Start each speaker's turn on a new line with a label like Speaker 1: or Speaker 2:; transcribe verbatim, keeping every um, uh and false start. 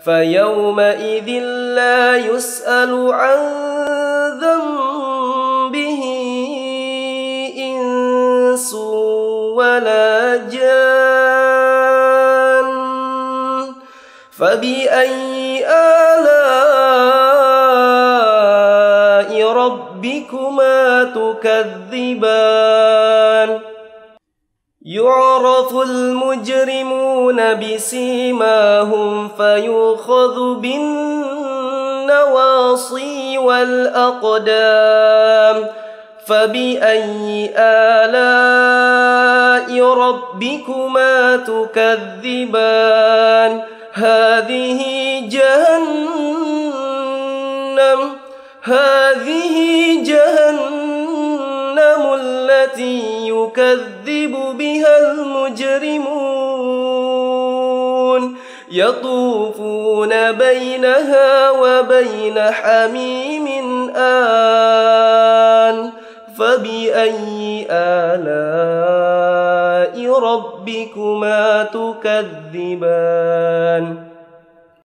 Speaker 1: فيومئذ لا يسأل عن ذنبه إنس ولا جان. فبأي آلاء ربكما تكذبان؟ يعرف المجرمون بسيماهم فيؤخذ بالنواصي والأقدام. فبأي آلاء ربكما تكذبان؟ هذه جهنم هذه جهنم التي يكذب بها المجرمون، يطوفون بينها وبين حميم آن. فبأي آلاء ربكما تكذبان؟